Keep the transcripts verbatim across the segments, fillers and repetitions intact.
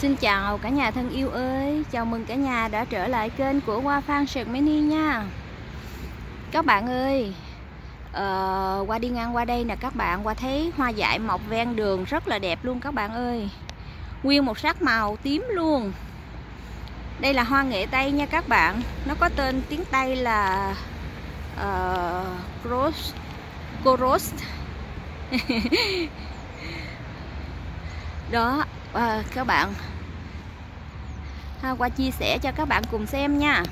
Xin chào cả nhà thân yêu ơi, chào mừng cả nhà đã trở lại kênh của Hoa Phan Sẹt Mini nha. Các bạn ơi, uh, qua đi ngang qua đây nè các bạn, qua thấy hoa dại mọc ven đường rất là đẹp luôn các bạn ơi. Nguyên một sắc màu tím luôn. Đây là hoa nghệ Tây nha các bạn, nó có tên tiếng Tây là uh, Cross Coros. Đó, à, các bạn ha, qua chia sẻ cho các bạn cùng xem nha.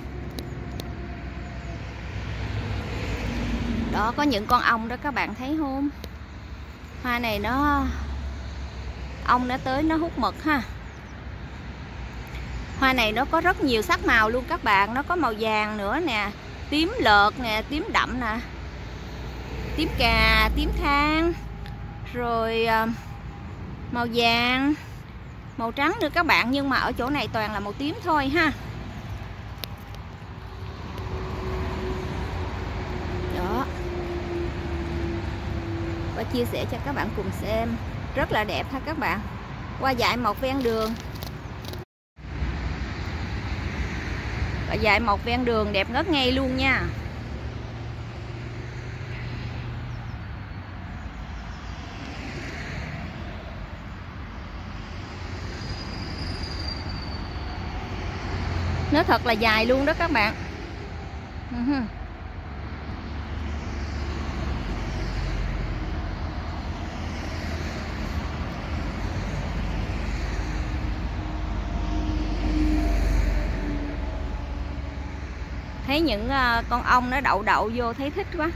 Đó, có những con ong đó các bạn thấy không? Hoa này nó ong nó tới nó hút mật ha. Hoa này nó có rất nhiều sắc màu luôn các bạn, nó có màu vàng nữa nè, tím lợt nè, tím đậm nè, tím cà, tím than, rồi màu vàng, màu trắng nữa các bạn, nhưng mà ở chỗ này toàn là màu tím thôi ha. Đó, và chia sẻ cho các bạn cùng xem, rất là đẹp ha các bạn. Hoa dại mọc ven đường, hoa dại mọc ven đường đẹp ngất ngây luôn nha. Nó thật là dài luôn đó các bạn. Uh-huh. Thấy những uh, con ong nó đậu đậu vô thấy thích quá.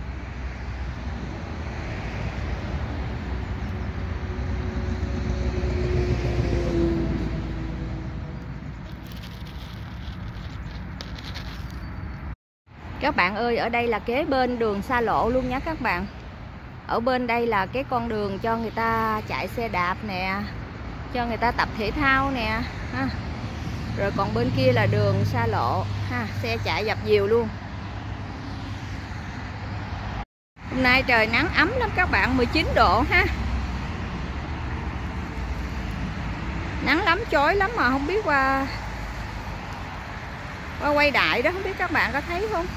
Các bạn ơi, ở đây là kế bên đường xa lộ luôn nha các bạn. Ở bên đây là cái con đường cho người ta chạy xe đạp nè, cho người ta tập thể thao nè ha. Rồi còn bên kia là đường xa lộ ha, xe chạy dập dìu luôn. Hôm nay trời nắng ấm lắm các bạn, mười chín độ ha. Nắng lắm, chói lắm mà không biết qua qua quay đại đó, không biết các bạn có thấy không?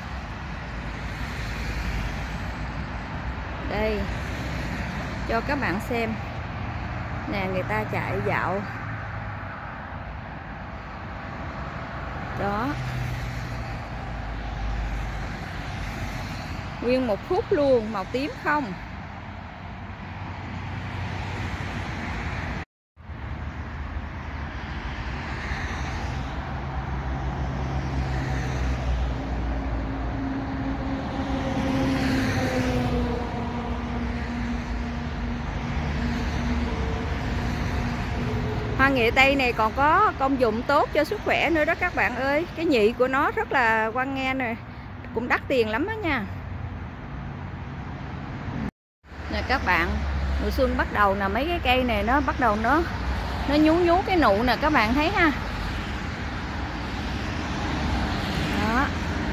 Đây, cho các bạn xem nè, người ta chạy dạo đó, nguyên một khúc luôn, màu tím không. Hoa nghệ Tây này còn có công dụng tốt cho sức khỏe nữa đó các bạn ơi. Cái nhị của nó rất là quan nghe nè, cũng đắt tiền lắm đó nha. Nè các bạn, mùa xuân bắt đầu nè, mấy cái cây này nó bắt đầu nó nó nhú nhú cái nụ nè các bạn thấy ha. Đó.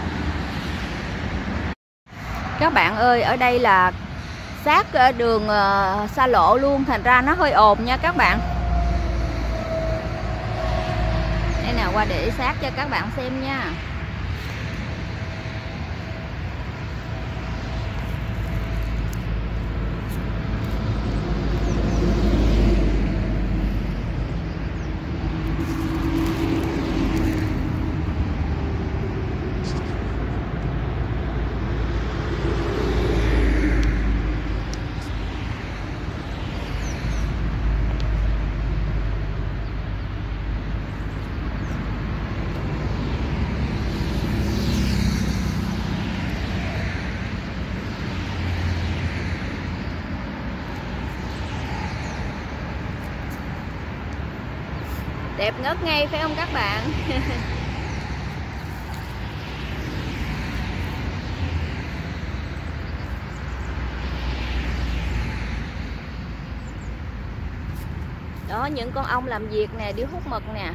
Các bạn ơi, ở đây là sát đường uh, xa lộ luôn, thành ra nó hơi ồn nha các bạn. Đây nào, qua để sát cho các bạn xem nha. Đẹp ngất ngây phải không các bạn? Đó, những con ong làm việc nè, đi hút mật nè.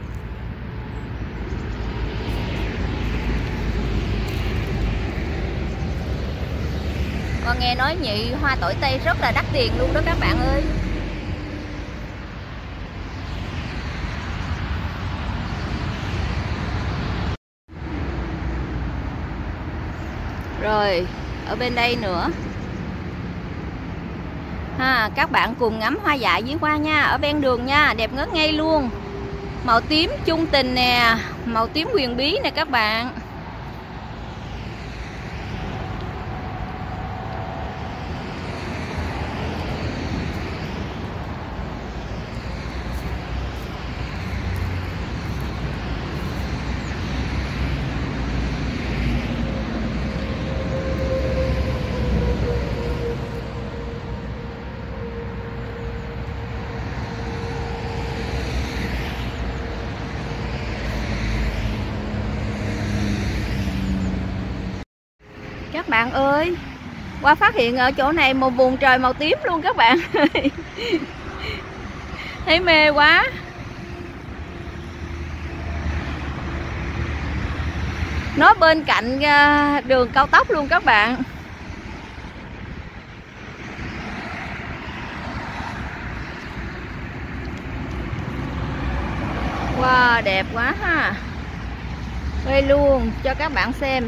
Con nghe nói nhị hoa tỏi Tây rất là đắt tiền luôn đó các bạn ơi. Rồi ở bên đây nữa ha, các bạn cùng ngắm hoa dại với hoa nha, ở ven đường nha, đẹp ngất ngây luôn. Màu tím chung tình nè, màu tím huyền bí nè các bạn. Các bạn ơi, qua phát hiện ở chỗ này một vùng trời màu tím luôn các bạn. Thấy mê quá. Nó bên cạnh đường cao tốc luôn các bạn. Wow, đẹp quá ha. Quay luôn cho các bạn xem.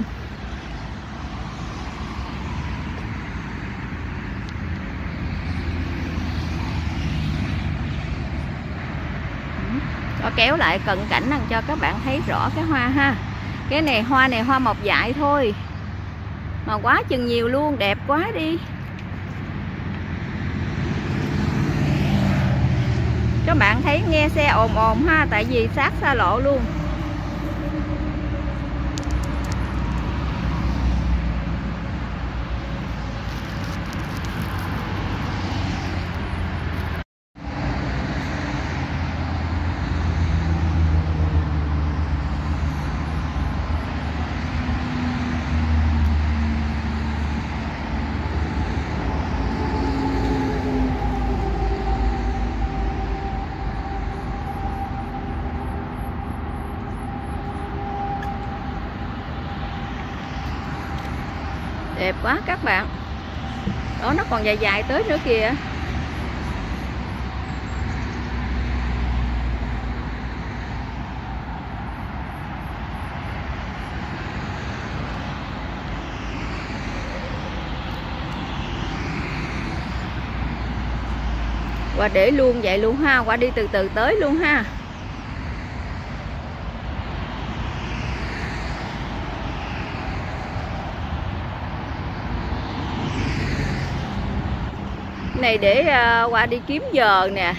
Cho kéo lại cận cảnh làm cho các bạn thấy rõ cái hoa ha. Cái này hoa này hoa mọc dại thôi mà quá chừng nhiều luôn, đẹp quá đi. Các bạn thấy nghe xe ồn ồn ha, tại vì sát xa lộ luôn. Đẹp quá các bạn. Đó, nó còn dài dài tới nữa kìa. Qua để luôn vậy luôn ha, qua đi từ từ tới luôn ha. Này để uh, qua đi kiếm giờ nè.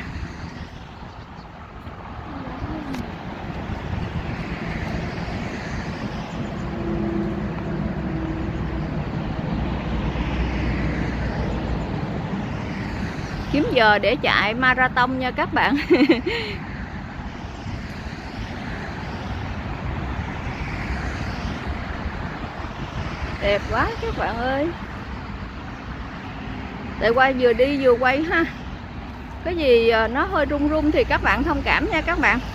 Kiếm giờ để chạy marathon nha các bạn. Đẹp quá các bạn ơi. Để qua vừa đi vừa quay ha. Cái gì nó hơi rung rung thì các bạn thông cảm nha các bạn.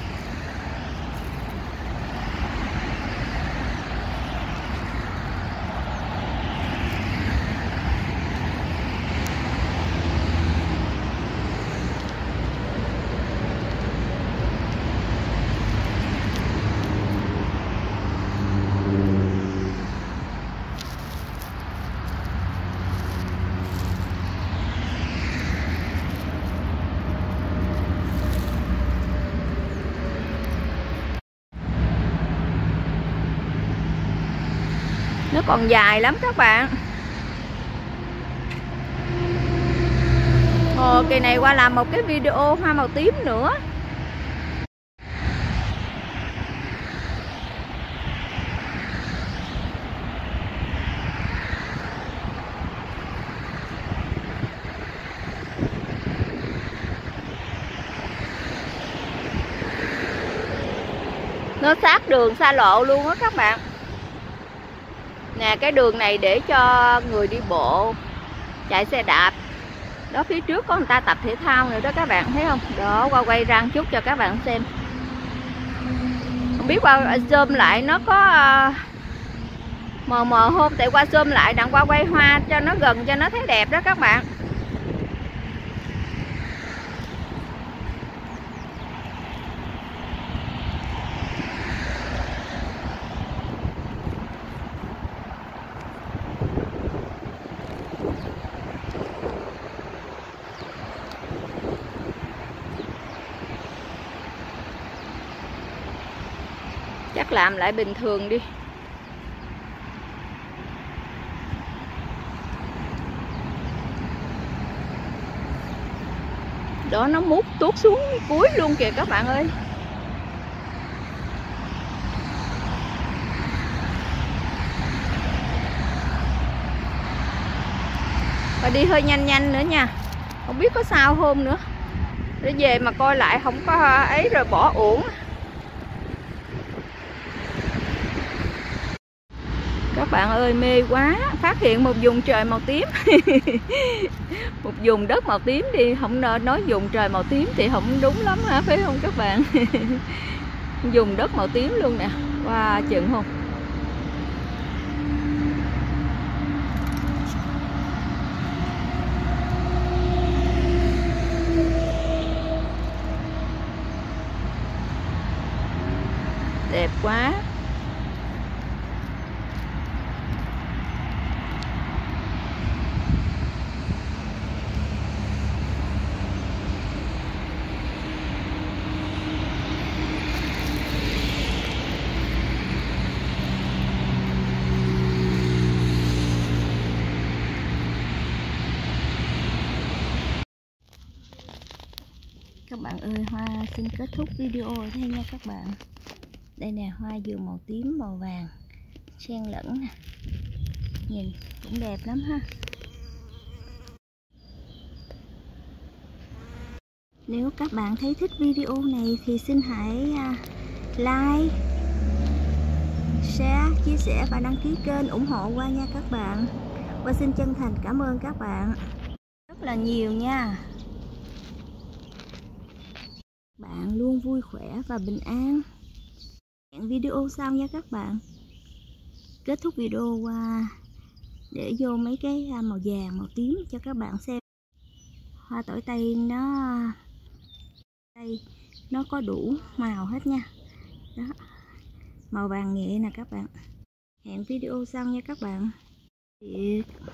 Nó còn dài lắm các bạn. Ồ, kỳ này qua làm một cái video hoa màu tím nữa. Nó sát đường xa lộ luôn á các bạn. Nè, cái đường này để cho người đi bộ, chạy xe đạp. Đó, phía trước có người ta tập thể thao nữa đó các bạn thấy không? Đó, qua quay ra một chút cho các bạn xem. Không biết qua zoom lại nó có uh, mờ mờ không? Tại qua zoom lại đặng qua quay hoa cho nó gần, cho nó thấy đẹp đó các bạn. Chắc làm lại bình thường đi. Đó, nó mút tuốt xuống cuối luôn kìa các bạn ơi. Và đi hơi nhanh nhanh nữa nha. Không biết có sao không nữa. Để về mà coi lại không có ấy rồi bỏ uổng. Các bạn ơi, mê quá. Phát hiện một vùng trời màu tím. Một vùng đất màu tím đi. Không nói vùng trời màu tím thì không đúng lắm hả, phải không các bạn? Vùng đất màu tím luôn nè. Wow, chừng không? Đẹp quá. Các bạn ơi, Hoa xin kết thúc video ở đây nha các bạn. Đây nè, hoa dừa màu tím, màu vàng xen lẫn nè. Nhìn cũng đẹp lắm ha. Nếu các bạn thấy thích video này thì xin hãy like, share, chia sẻ và đăng ký kênh ủng hộ Hoa nha các bạn. Hoa xin chân thành cảm ơn các bạn rất là nhiều nha. Bạn luôn vui khỏe và bình an. Hẹn video sau nha các bạn. Kết thúc video qua để vô mấy cái màu vàng, màu tím cho các bạn xem. Hoa tỏi tây nó đây nó có đủ màu hết nha. Đó, màu vàng nhẹ nè các bạn. Hẹn video sau nha các bạn. Biệt.